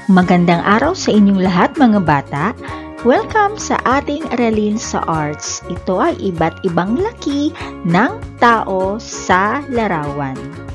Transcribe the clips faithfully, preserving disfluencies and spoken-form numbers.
Magandang araw sa inyong lahat mga bata. Welcome sa ating aralin sa arts. Ito ay iba't ibang laki ng tao sa larawan.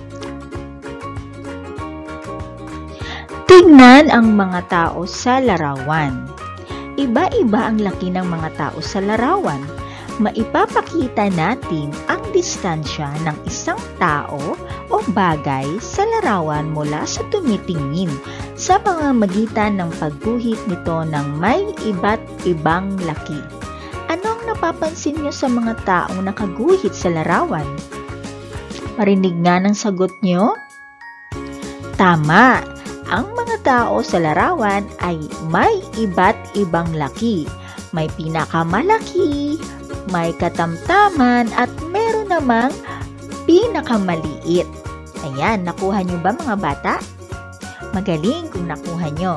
Tignan ang mga tao sa larawan. Iba-iba ang laki ng mga tao sa larawan. Maipapakita natin ang distansya ng isang tao o bagay sa larawan mula sa tumitingin sa mga magitan ng pagguhit nito ng may iba't ibang laki. Ano ang napapansin niyo sa mga taong nakaguhit sa larawan? Marinig nga ng sagot niyo? Tama! Ang mga tao sa larawan ay may iba't ibang laki. May pinakamalaki, may katamtaman, at meron namang pinakamaliit. Ayan, nakuha niyo ba mga bata? Magaling kung nakuha niyo.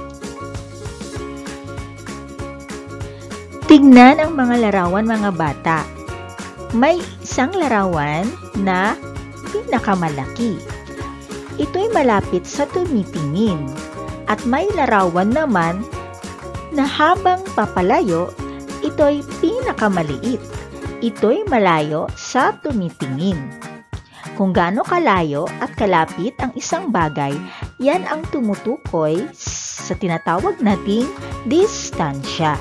Tignan ang mga larawan mga bata. May isang larawan na pinakamalaki. Ito'y malapit sa tumitingin. At may larawan naman na habang papalayo, ito'y pinakamaliit. Ito'y malayo sa tumitingin. Kung gaano kalayo at kalapit ang isang bagay, yan ang tumutukoy sa tinatawag nating distansya.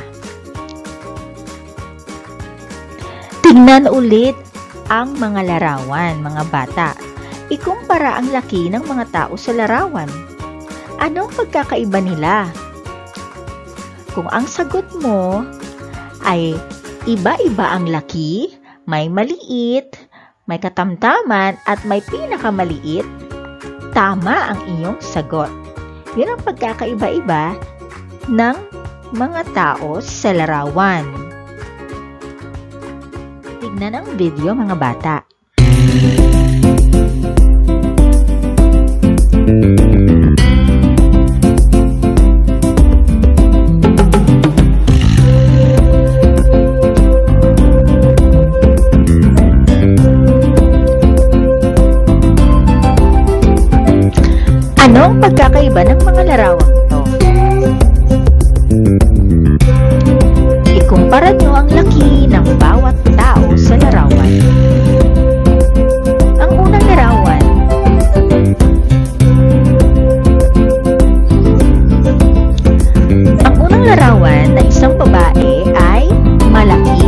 Tignan ulit ang mga larawan, mga bata. Ikumpara ang laki ng mga tao sa larawan. Anong pagkakaiba nila? Kung ang sagot mo ay iba-iba ang laki, may maliit, may katamtaman, at may pinakamaliit, tama ang iyong sagot. Yun ang pagkakaiba-iba ng mga tao sa larawan. Tignan ang video mga bata. Anong pagkakaiba ng mga larawang ito? Ikumpara nyo ang laki ng bawat tao sa larawan. Ang unang larawan, ang unang larawan na isang babae ay malaki.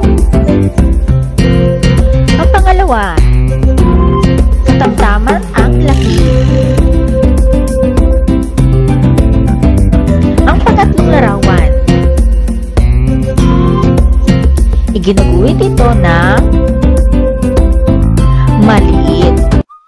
Ang pangalawa, katamtaman ang laki. Larawan. Iginuguhit ito ng maliit.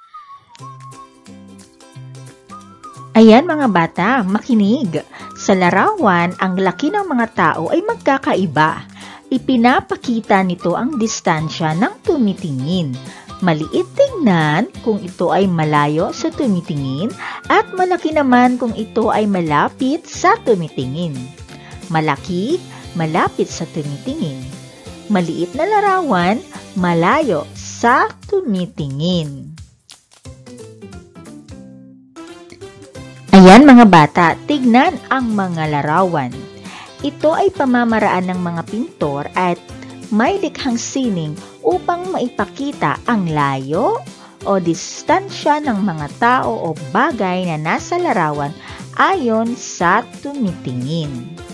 Ayan mga bata, makinig. Sa larawan, ang laki ng mga tao ay magkakaiba. Ipinapakita nito ang distansya ng tumitingin. Maliit tingnan kung ito ay malayo sa tumitingin at malaki naman kung ito ay malapit sa tumitingin. Malaki, malapit sa tumitingin. Maliit na larawan, malayo sa tumitingin. Ayan mga bata, tignan ang mga larawan. Ito ay pamamaraan ng mga pintor at may likhang sining upang maipakita ang layo o distansya ng mga tao o bagay na nasa larawan ayon sa tumitingin.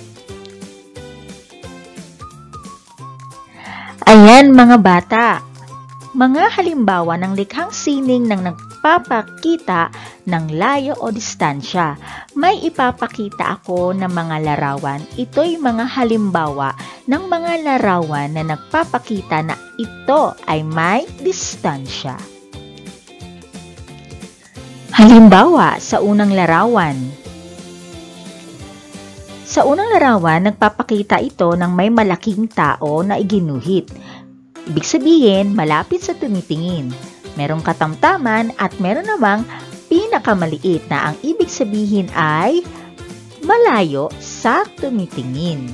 Ayan mga bata, mga halimbawa ng likhang sining ng nagpapakita ng layo o distansya. May ipapakita ako ng mga larawan. Ito'y mga halimbawa ng mga larawan na nagpapakita na ito ay may distansya. Halimbawa, sa unang larawan. Sa unang larawan, nagpapakita ito ng may malaking tao na iginuhit. Ibig sabihin, malapit sa tumitingin. Merong katamtaman at meron namang pinakamaliit na ang ibig sabihin ay malayo sa tumitingin.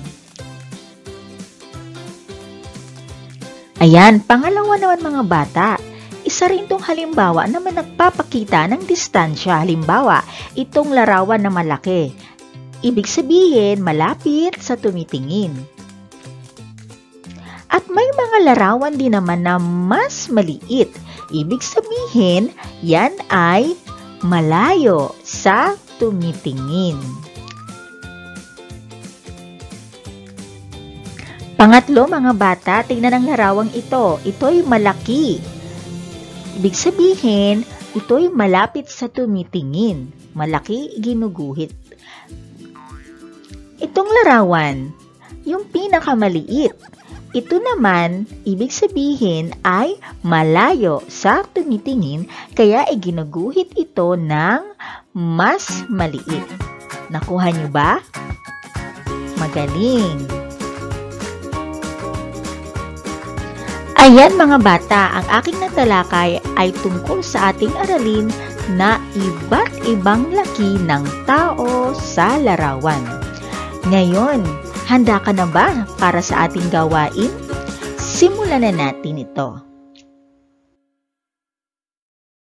Ayan, pangalawa naman mga bata, isa rin itong halimbawa na nagpapakita ng distansya. Halimbawa, itong larawan na malaki. Ibig sabihin, malapit sa tumitingin. At may mga larawan din naman na mas maliit. Ibig sabihin, yan ay malayo sa tumitingin. Pangatlo, mga bata, tingnan ang larawang ito. Ito'y malaki. Ibig sabihin, ito'y malapit sa tumitingin. Malaki, ginuguhit. Itong larawan, yung pinakamaliit. Ito naman, ibig sabihin ay malayo sa tumitingin, kaya iginuguhit ito ng mas maliit. Nakuha niyo ba? Magaling! Ayan mga bata, ang aking natalakay ay tungkol sa ating aralin na iba't ibang laki ng tao sa larawan. Ngayon, handa ka na ba para sa ating gawain? Simulan na natin ito.